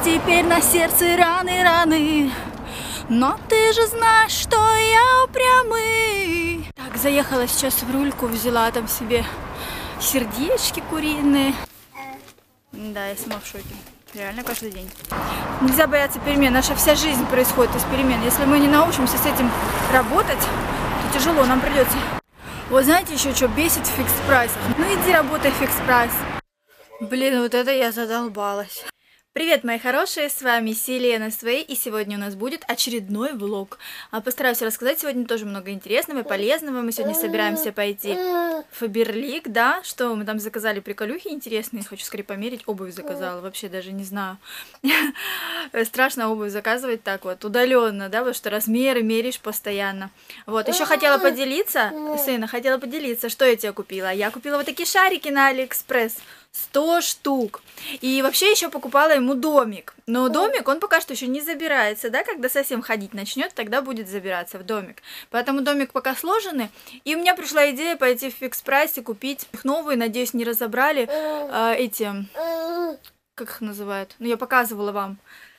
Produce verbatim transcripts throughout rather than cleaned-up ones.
теперь на сердце раны, раны. Но ты же знаешь, что я упрямый. Так, заехала сейчас в Рульку, взяла там себе сердечки куриные. Да, я сама в шоке. Реально каждый день. Нельзя бояться перемен. Наша вся жизнь происходит из перемен. Если мы не научимся с этим работать, то тяжело нам придется. Вот знаете еще, что бесит в фикс-прайсах? Ну иди работай в фикс-прайс. Блин, вот это я задолбалась. Привет, мои хорошие, с вами Селена Свей, и сегодня у нас будет очередной влог. Постараюсь рассказать сегодня тоже много интересного и полезного. Мы сегодня собираемся пойти в Фаберлик, да, что мы там заказали приколюхи интересные. Хочу скорее померить, обувь заказала, вообще даже не знаю. Страшно обувь заказывать так вот, удаленно, да, потому что размеры меришь постоянно. Вот, еще хотела поделиться, сына, хотела поделиться, что я тебе купила. Я купила вот такие шарики на Алиэкспресс. сто штук. И вообще еще покупала ему домик. Но домик, он пока что еще не забирается, да, когда совсем ходить начнет, тогда будет забираться в домик. Поэтому домик пока сложенный. И у меня пришла идея пойти в фикс-прайс и купить их новые, надеюсь, не разобрали э, эти, как их называют? Ну, я показывала вам.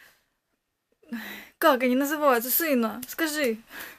Как они называются, сына? Скажи.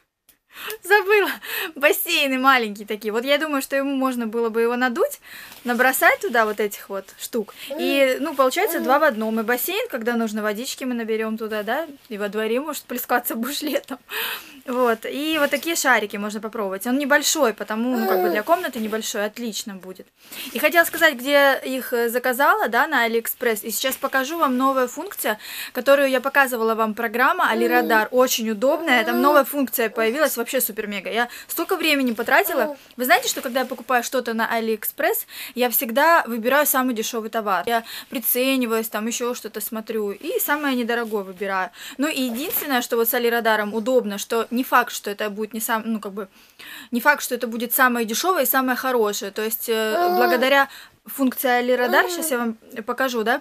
Забыла. Бассейны маленькие такие. Вот я думаю, что ему можно было бы его надуть, набросать туда вот этих вот штук. И, ну, получается, два в одном. И бассейн, когда нужно, водички мы наберем туда, да, и во дворе может плескаться будешь летом. Вот. И вот такие шарики можно попробовать. Он небольшой, потому, ну, как бы для комнаты небольшой, отлично будет. И хотела сказать, где их заказала, да, на Алиэкспресс. И сейчас покажу вам новая функция, которую я показывала вам, программа Алирадар. Очень удобная. Там новая функция появилась. Вообще супер-мега. Я столько времени потратила. Вы знаете, что когда я покупаю что-то на Алиэкспресс, я всегда выбираю самый дешевый товар. Я прицениваюсь, там еще что-то смотрю и самое недорогое выбираю. Ну и единственное, что вот с Алирадаром удобно, что не факт, что это будет не сам, ну как бы, не факт, что это будет самое дешевое и самое хорошее. То есть э, благодаря функции Алирадар, сейчас я вам покажу, да,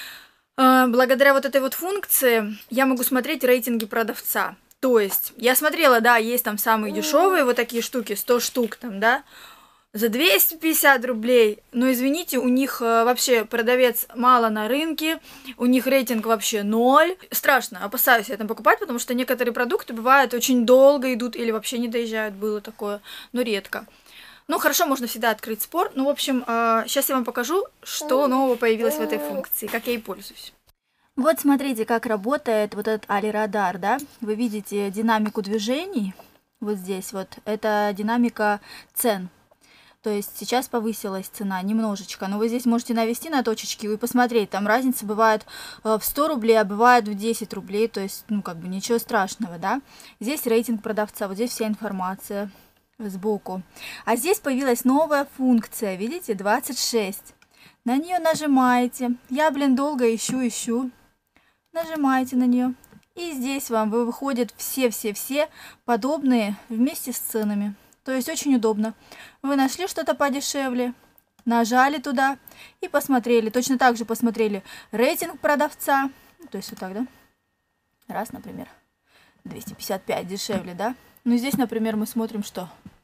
э, благодаря вот этой вот функции я могу смотреть рейтинги продавца. То есть, я смотрела, да, есть там самые дешевые вот такие штуки, сто штук там, да, за двести пятьдесят рублей. Но, извините, у них э, вообще продавец мало на рынке, у них рейтинг вообще ноль. Страшно, опасаюсь я там покупать, потому что некоторые продукты бывают очень долго идут или вообще не доезжают, было такое, но редко. Ну, хорошо, можно всегда открыть спор. Ну, в общем, э, сейчас я вам покажу, что нового появилось в этой функции, как я ей пользуюсь. Вот смотрите, как работает вот этот Алирадар, да? Вы видите динамику движений, вот здесь вот, это динамика цен. То есть сейчас повысилась цена немножечко, но вы здесь можете навести на точечки и посмотреть, там разница бывает в сто рублей, а бывает в десять рублей, то есть, ну, как бы ничего страшного, да? Здесь рейтинг продавца, вот здесь вся информация сбоку. А здесь появилась новая функция, видите, двадцать шесть. На нее нажимаете, я, блин, долго ищу, ищу. Нажимаете на нее, и здесь вам выходят все-все-все подобные вместе с ценами. То есть очень удобно. Вы нашли что-то подешевле, нажали туда и посмотрели. Точно так же посмотрели рейтинг продавца. То есть вот так, да? Раз, например, двести пятьдесят пять дешевле, да? Ну здесь, например, мы смотрим что?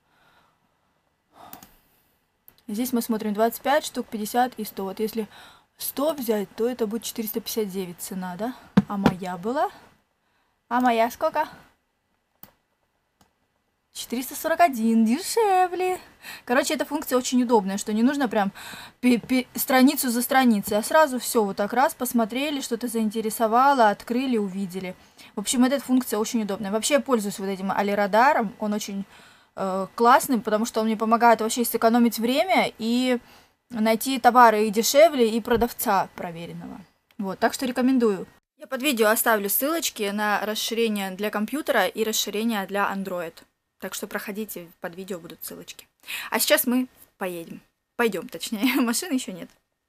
Здесь мы смотрим двадцать пять штук, пятьдесят и сто. Вот если сто взять, то это будет четыреста пятьдесят девять цена, да? А моя была? А моя сколько? четыреста сорок один, дешевле. Короче, эта функция очень удобная, что не нужно прям страницу за страницей, а сразу все вот так раз посмотрели, что-то заинтересовало, открыли, увидели. В общем, эта функция очень удобная. Вообще, я пользуюсь вот этим Алирадаром, он очень э, классный, потому что он мне помогает вообще сэкономить время и найти товары и дешевле, и продавца проверенного. Вот, так что рекомендую. Я под видео оставлю ссылочки на расширение для компьютера и расширение для Android. Так что проходите, под видео будут ссылочки. А сейчас мы поедем. Пойдем, точнее. Машины еще нет.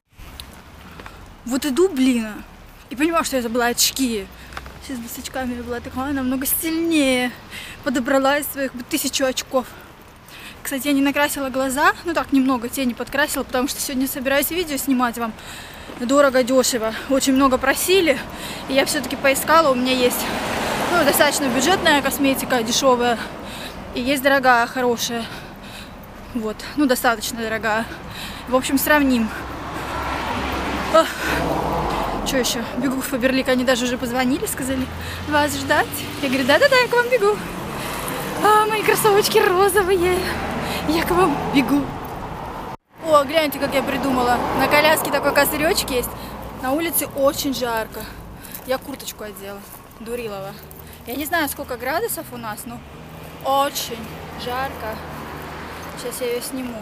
Вот иду, блин, и понимаю, что я забыла очки. Сейчас бы с очками я была такая намного сильнее. Подобрала из своих тысячу очков. Кстати, я не накрасила глаза, ну так, немного тени подкрасила, потому что сегодня собираюсь видео снимать вам дорого-дешево. Очень много просили, и я все-таки поискала, у меня есть, ну, достаточно бюджетная косметика, дешевая, и есть дорогая, хорошая, вот, ну, достаточно дорогая. В общем, сравним. Что еще? Бегу в Фаберлик, они даже уже позвонили, сказали, вас ждать. Я говорю, да-да-да, я к вам бегу. А, мои кроссовочки розовые. Я к вам бегу. О, гляньте, как я придумала. На коляске такой козыречек есть. На улице очень жарко. Я курточку одела. Дурилова. Я не знаю, сколько градусов у нас, но очень жарко. Сейчас я ее сниму.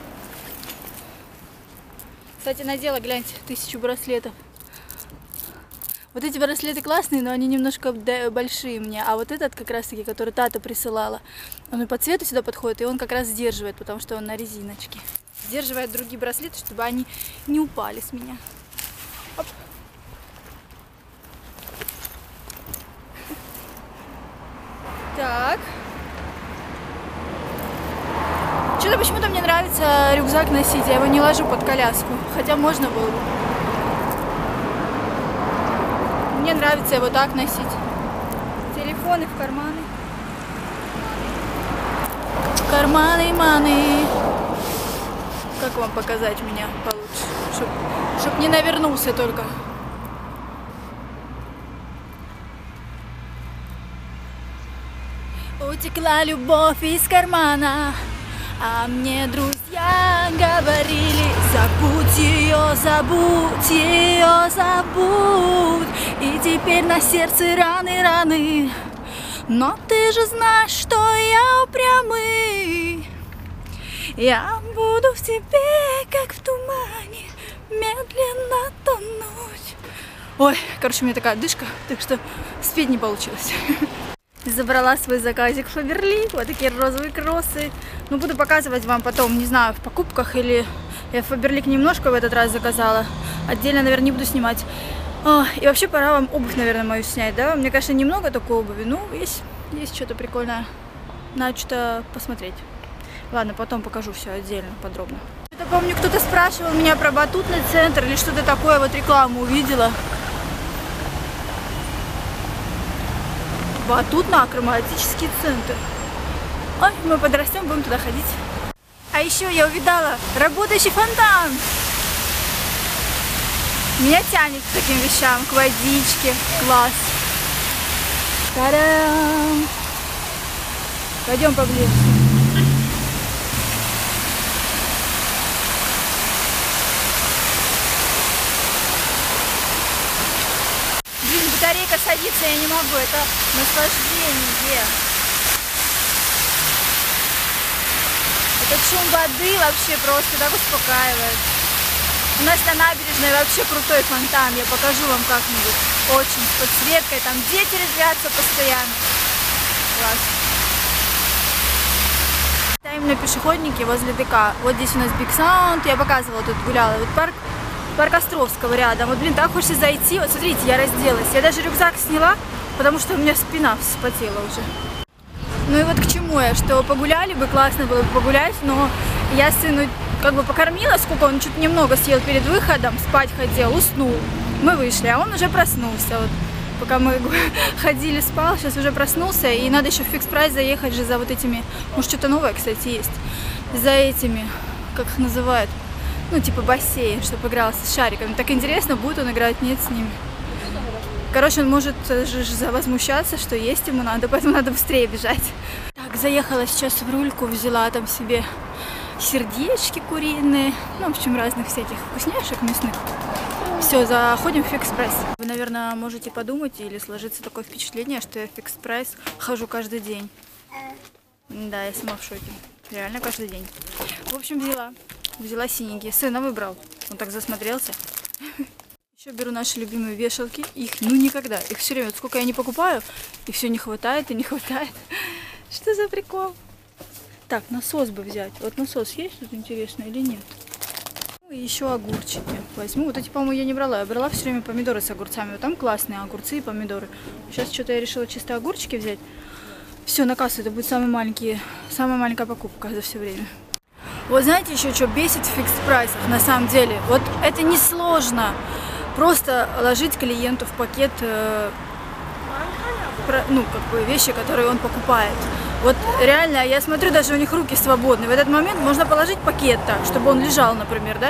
Кстати, надела, гляньте, тысячу браслетов. Вот эти браслеты классные, но они немножко большие мне. А вот этот как раз-таки, который Тата присылала, он и по цвету сюда подходит, и он как раз сдерживает, потому что он на резиночке. Сдерживает другие браслеты, чтобы они не упали с меня. Оп. Так. Что-то почему-то мне нравится рюкзак носить, я его не ложу под коляску, хотя можно было бы. Мне нравится его так носить. Телефоны в карманы. Карманы, маны. Как вам показать меня получше? Чтоб, чтоб не навернулся только. Утекла любовь из кармана, а мне друзья говорили, забудь ее, забудь ее, забудь. И теперь на сердце раны, раны. Но ты же знаешь, что я упрямый. Я буду в тебе, как в тумане, медленно тонуть. Ой, короче, у меня такая одышка, так что спеть не получилось. Забрала свой заказик в Фаберлик, вот такие розовые кроссы. Ну, буду показывать вам потом, не знаю, в покупках или... Я в Фаберлик немножко в этот раз заказала. Отдельно, наверное, не буду снимать. А, и вообще пора вам обувь, наверное, мою снять, да? Мне, конечно, немного такой обуви, но есть, есть что-то прикольное. Надо что-то посмотреть. Ладно, потом покажу все отдельно, подробно. Я помню, кто-то спрашивал меня про батутный центр или что-то такое, вот рекламу увидела. Батутно-акробатический центр. Ой, мы подрастем, будем туда ходить. А еще я увидала работающий фонтан. Меня тянет к таким вещам, к водичке. Класс. Та-дам! Пойдем поближе. Блин, батарейка садится, я не могу. Это наслаждение. Этот шум воды вообще просто так успокаивает. У нас на набережной вообще крутой фонтан. Я покажу вам как-нибудь. Очень. С подсветкой. Там дети резвятся постоянно. Класс. Стоим на пешеходнике возле ДК. Вот здесь у нас Big Sound. Я показывала, тут гуляла. Вот парк, парк Островского рядом. Вот, блин, так хочется зайти. Вот смотрите, я разделась. Я даже рюкзак сняла, потому что у меня спина вспотела уже. Ну и вот к чему я, что погуляли бы, классно было бы погулять, но я сыну как бы покормила, сколько он чуть немного съел перед выходом, спать хотел, уснул. Мы вышли, а он уже проснулся. Вот, пока мы ходили, спал, сейчас уже проснулся, и надо еще в Фикс Прайс заехать же за вот этими, может что-то новое, кстати, есть, за этими, как их называют, ну типа бассейн, чтобы игрался с шариками. Так интересно, будет он играть, нет с ними. Короче, он может же возмущаться, что есть ему надо, поэтому надо быстрее бежать. Так, заехала сейчас в рульку, взяла там себе сердечки куриные, ну, в общем, разных всяких вкусняшек мясных. Все, заходим в Фикс Прайс. Вы, наверное, можете подумать или сложиться такое впечатление, что я в Фикс Прайс хожу каждый день. Да, я сама в шоке. Реально каждый день. В общем, взяла. Взяла синенькие. Сына выбрал. Он так засмотрелся. Еще беру наши любимые вешалки. Их ну никогда. Их все время, сколько я не покупаю, и все не хватает и не хватает. Что за прикол? Так, насос бы взять. Вот насос есть тут интересно или нет? Ну, и еще огурчики возьму. Вот эти, по-моему, я не брала. Я брала все время помидоры с огурцами. Вот там классные огурцы и помидоры. Сейчас что-то я решила чисто огурчики взять. Все, на кассу. Это будет самые маленькие, самая маленькая покупка за все время. Вот знаете еще, что бесит в Фикс Прайсах на самом деле? Вот это несложно. Просто ложить клиенту в пакет э, про, ну, как бы вещи, которые он покупает. Вот реально, я смотрю, даже у них руки свободны. В этот момент можно положить пакет так, чтобы он лежал, например, да?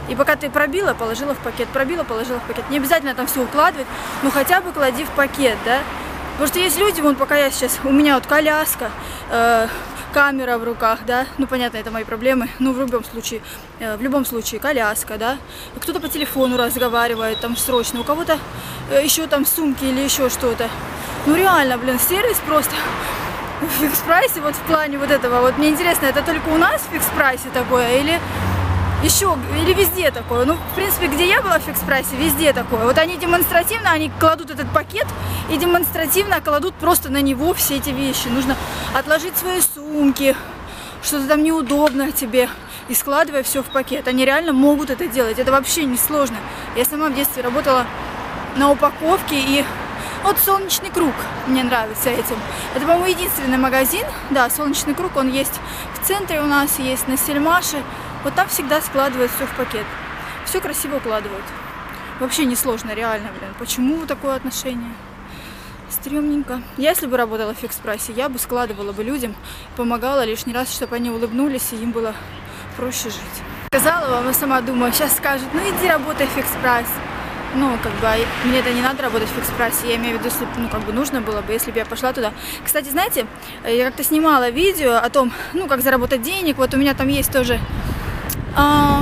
И пока ты пробила, положила в пакет, пробила, положила в пакет. Не обязательно там все укладывать, но хотя бы клади в пакет, да. Потому что есть люди, вон пока я сейчас, у меня вот коляска, э, камера в руках, да, ну понятно, это мои проблемы, но в любом случае, э, в любом случае коляска, да, кто-то по телефону разговаривает там срочно, у кого-то э, еще там сумки или еще что-то. Ну реально, блин, сервис просто в фикс-прайсе, вот в плане вот этого, вот мне интересно, это только у нас в фикс-прайсе такое или... Еще, или везде такое. Ну, в принципе, где я была в фикс-прайсе, везде такое. Вот они демонстративно, они кладут этот пакет и демонстративно кладут просто на него все эти вещи. Нужно отложить свои сумки, что-то там неудобно тебе, и складывая все в пакет. Они реально могут это делать. Это вообще не сложно. Я сама в детстве работала на упаковке, и вот Солнечный круг мне нравится этим. Это, по-моему, единственный магазин. Да, Солнечный круг, он есть в центре у нас, есть на Сельмаше. Вот там всегда складывают все в пакет. Все красиво укладывают. Вообще не сложно, реально, блин. Почему такое отношение? Стремненько. Я, если бы работала в фикс-прайсе, я бы складывала бы людям, помогала лишний раз, чтобы они улыбнулись, и им было проще жить. Сказала вам, я сама думаю, сейчас скажут, ну иди работай в фикс-прайс. Ну, как бы, мне это не надо работать в фикс-прайсе, я имею в виду, если, ну, как бы, нужно было бы, если бы я пошла туда. Кстати, знаете, я как-то снимала видео о том, ну, как заработать денег, вот у меня там есть тоже... А,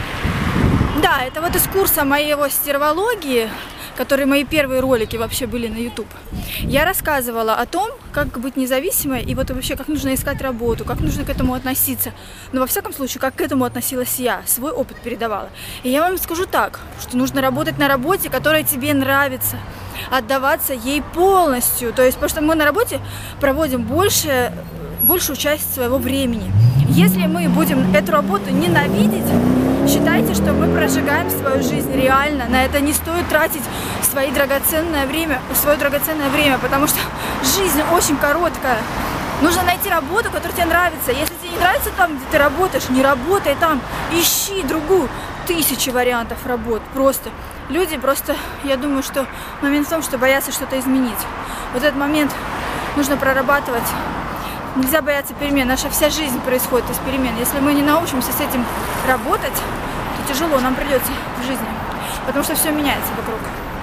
да, это вот из курса моего стервологии, которые мои первые ролики вообще были на YouTube. Я рассказывала о том, как быть независимой и вот вообще как нужно искать работу, как нужно к этому относиться. Но во всяком случае, как к этому относилась я, свой опыт передавала. И я вам скажу так, что нужно работать на работе, которая тебе нравится, отдаваться ей полностью. То есть, потому что мы на работе проводим больше, большую часть своего времени. Если мы будем эту работу ненавидеть, считайте, что мы прожигаем свою жизнь реально. На это не стоит тратить свое драгоценное время, свое драгоценное время, потому что жизнь очень короткая. Нужно найти работу, которая тебе нравится. Если тебе не нравится там, где ты работаешь, не работай там, ищи другую. Тысячи вариантов работ. Просто люди просто, я думаю, что момент в том, что боятся что-то изменить. Вот этот момент нужно прорабатывать. Нельзя бояться перемен. Наша вся жизнь происходит из перемен. Если мы не научимся с этим работать, то тяжело нам придется в жизни. Потому что все меняется вокруг.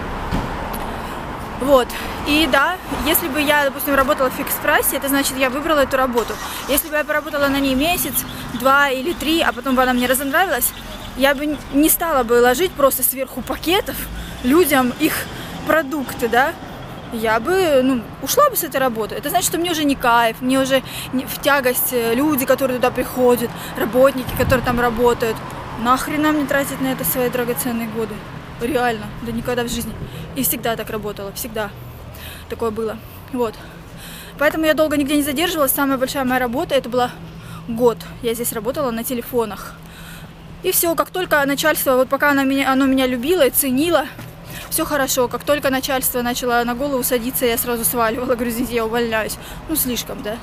Вот. И да, если бы я, допустим, работала в фикс-прайсе, это значит, я выбрала эту работу. Если бы я поработала на ней месяц, два или три, а потом бы она мне разонравилась, я бы не стала бы ложить просто сверху пакетов людям их продукты, да. Я бы, ну, ушла бы с этой работы. Это значит, что мне уже не кайф, мне уже не в тягость люди, которые туда приходят, работники, которые там работают. Нахрена мне тратить на это свои драгоценные годы? Реально, да никогда в жизни. И всегда так работала, всегда такое было. Вот. Поэтому я долго нигде не задерживалась. Самая большая моя работа, это была год. Я здесь работала на телефонах. И все, как только начальство, вот пока оно меня, оно меня любило и ценило, все хорошо. Как только начальство начало на голову садиться, я сразу сваливала, говорю, извините, я увольняюсь. Ну, слишком, да.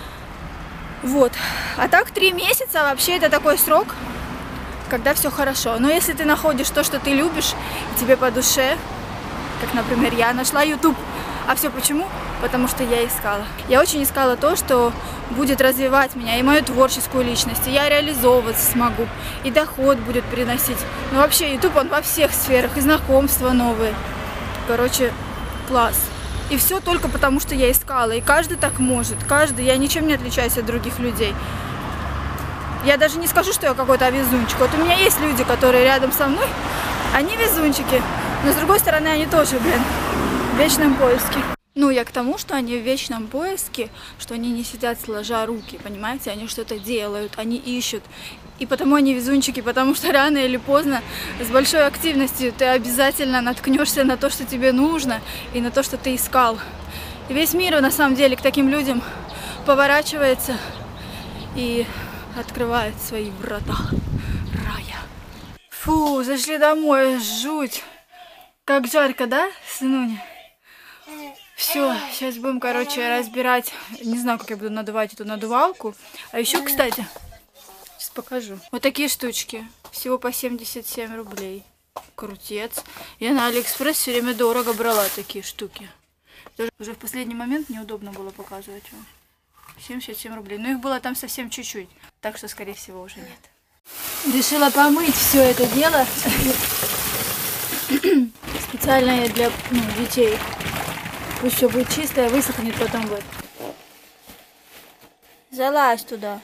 Вот. А так, три месяца вообще это такой срок, когда все хорошо. Но если ты находишь то, что ты любишь, и тебе по душе, как, например, я нашла YouTube. А все почему? Потому что я искала. Я очень искала то, что будет развивать меня и мою творческую личность. И я реализовываться смогу. И доход будет приносить. Но вообще YouTube, он во всех сферах. И знакомства новые. Короче, класс. И все только потому, что я искала. И каждый так может. Каждый. Я ничем не отличаюсь от других людей. Я даже не скажу, что я какой-то везунчик. Вот у меня есть люди, которые рядом со мной. Они везунчики. Но с другой стороны, они тоже, блин, в вечном поиске. Ну, я к тому, что они в вечном поиске, что они не сидят сложа руки, понимаете? Они что-то делают, они ищут. И потому они везунчики, потому что рано или поздно с большой активностью ты обязательно наткнешься на то, что тебе нужно, и на то, что ты искал. И весь мир, на самом деле, к таким людям поворачивается и открывает свои врата рая. Фу, зашли домой, жуть. Как жарко, да, сынуня? Все, сейчас будем, короче, разбирать. Не знаю, как я буду надувать эту надувалку. А еще, кстати, сейчас покажу. Вот такие штучки. Всего по семьдесят семь рублей. Крутец. Я на Алиэкспресс все время дорого брала такие штуки. Даже уже в последний момент неудобно было показывать вам. семьдесят семь рублей. Но их было там совсем чуть-чуть. Так что, скорее всего, уже нет. Решила помыть все это дело. Специально для ну, детей. Пусть все будет чистое, высохнет, потом будет. Залазь туда.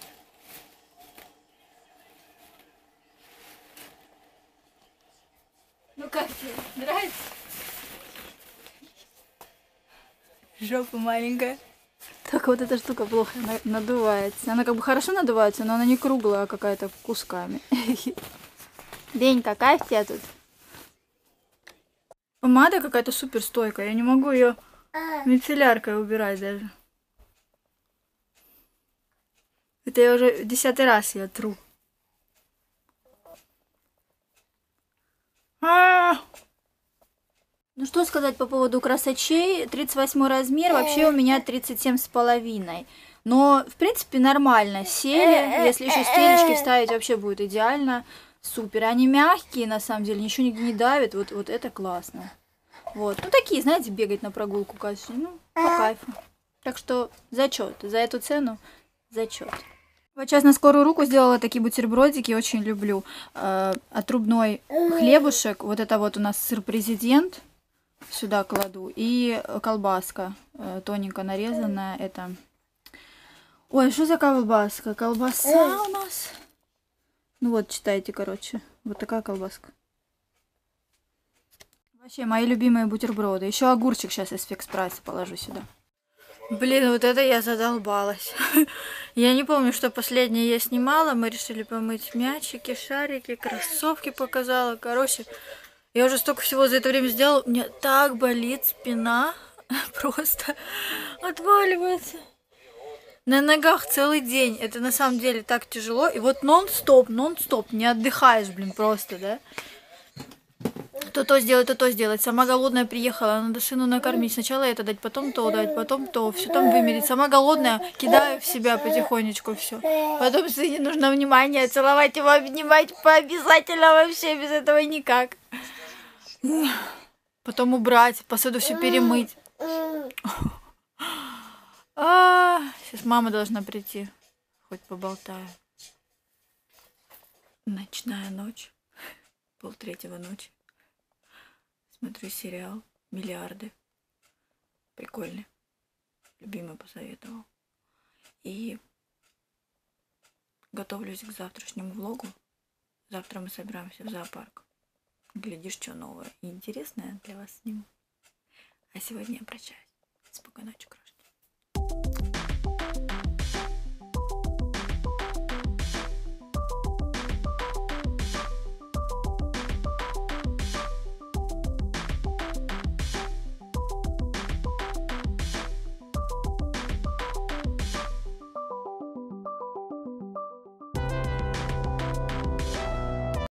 Ну как тебе? Нравится? Жопа маленькая. Только вот эта штука плохо надувается. Она как бы хорошо надувается, но она не круглая, а какая-то кусками. День, какая в тебя тут? Помада какая-то супер стойкая. Я не могу ее мицелляркой убирать даже. Это я уже десятый раз ее тру. А-а-а! Ну что сказать по поводу красочей? тридцать восьмой размер, вообще у меня тридцать семь с половиной. Но, в принципе, нормально сели. Если еще стелечки вставить, вообще будет идеально. Супер. Они мягкие, на самом деле, ничего нигде не давит. Вот, вот это классно. Вот. Ну, такие, знаете, бегать на прогулку кажется. Ну, по кайфу. Так что зачет. За эту цену зачет. Вот сейчас на скорую руку сделала такие бутербродики, очень люблю. Э, отрубной хлебушек. Вот это вот у нас сыр президент. Сюда кладу. И колбаска э, тоненько нарезанная. Это... Ой, что за колбаска? Колбаса у нас. Ну вот, читайте, короче. Вот такая колбаска. Вообще, мои любимые бутерброды. Еще огурчик сейчас из фикс-прайса положу сюда. Блин, вот это я задолбалась. Я не помню, что последнее я снимала. Мы решили помыть мячики, шарики, кроссовки показала. Короче, я уже столько всего за это время сделала. У меня так болит спина. Просто отваливается. На ногах целый день. Это на самом деле так тяжело. И вот нон-стоп, нон-стоп. Не отдыхаешь, блин, просто, да? То то сделать, то то сделать. Сама голодная приехала, надо сыну накормить. Сначала это дать, потом то дать, потом то. Все там вымерить. Сама голодная, кидаю в себя потихонечку все. Потом сыне нужно внимание, целовать его, обнимать пообязательно вообще, без этого никак. Потом убрать, посуду все перемыть. А, сейчас мама должна прийти. Хоть поболтаю. Ночная ночь. Полтретьего ночи. Смотрю сериал «Миллиарды». Прикольный. Любимый посоветовал. И готовлюсь к завтрашнему влогу. Завтра мы собираемся в зоопарк. Глядишь, что новое и интересное для вас сниму. А сегодня я прощаюсь. Спокойной ночи.